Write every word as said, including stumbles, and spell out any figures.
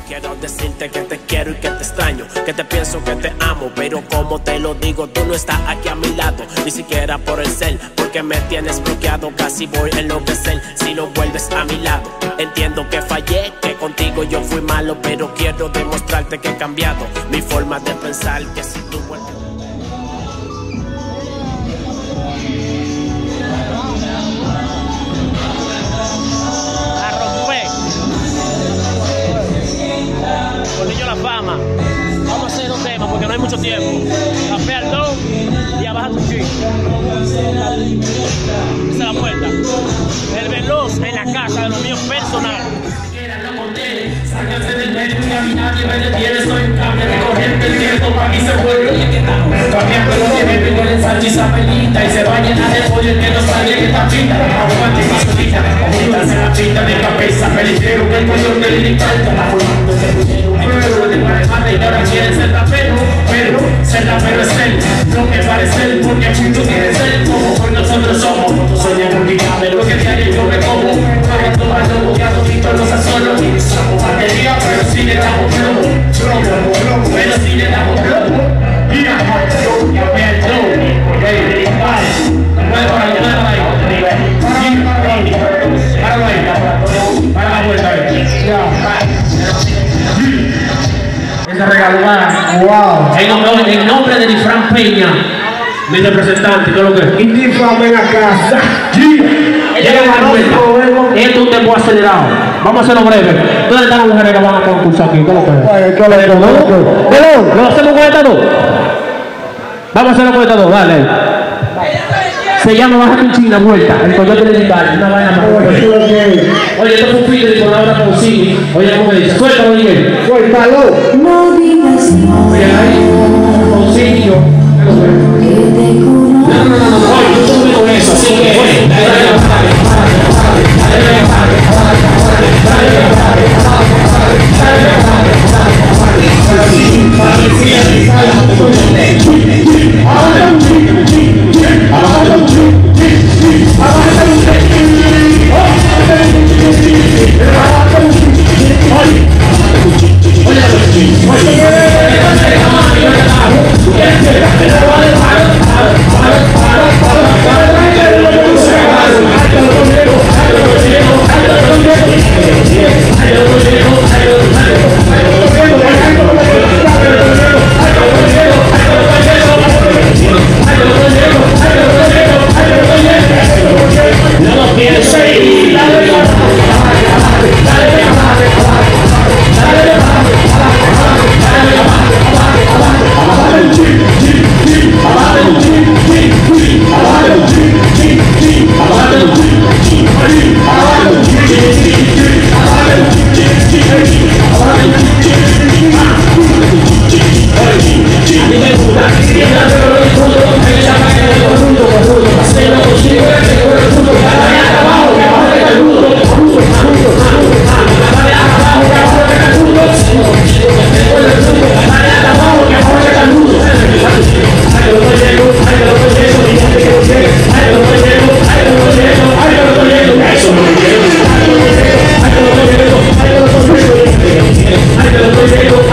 Quiero decirte que te quiero y que te extraño, que te pienso, que te amo, pero como te lo digo, tú no estás aquí a mi lado, ni siquiera por el cel, porque me tienes bloqueado, casi voy a enloquecer si no vuelves a mi lado. Entiendo que fallé, que contigo yo fui malo, pero quiero demostrarte que he cambiado mi forma de pensar, que si tú vuelves... La fama, vamos a hacer un tema porque no hay mucho tiempo. Café al dos y abaja tu chico. Esa es la puerta. El veloz en la casa de los míos personales. Sáquense del medio y a mí nadie me detiene. Soy un cambio de corriente, el tiempo para mí se vuelve. Cambiando los que con el salchiza pelita y se va a llenar de pollo que no sale que está pinta. Aguante más solita, agitarse la pinta de cabeza, peligro que el pollo que le encanta. La volando se pusieron, pero de guaremate y ahora quieren ser rapero. Pero ser rapero es él, no que parece él, porque el mundo quiere ser como por nosotros somos. Soy el único, pero que diario yo me como. Para tomar los bocados y todos los asolos. Somos batería, pero si le damos plomo, plomo, plomo, pero si le damos plomo. Mira, yo, ya me ando, porque vale, puede por ahí, puede por ahí, para ahí, para la vuelta, esa regalada, wow, en nombre de Difran Peña, mi representante, todo lo que es, y Difran en la casa, llega la vuelta, esto es un tempo acelerado, vamos a hacerlo breve. ¿Dónde están las mujeres que van a concursar aquí? ¿Qué es lo que es? ¿Lo hacemos con esta dos? Vamos a hacerlo con esta dos, dale. Se llama Baja tu China Vuelta, el Coyote Digital, una vaina más. Oye, esto fue un feature con Laura Pausini. Oye, ¿cómo me dice? Suéltalo, Miguel. Suéltalo. No digas no. Oye, ahí, Pausini, yo. No, no, no, no, no. Oye, yo estuve con eso, así que, oye, dale, dale, dale, Ay,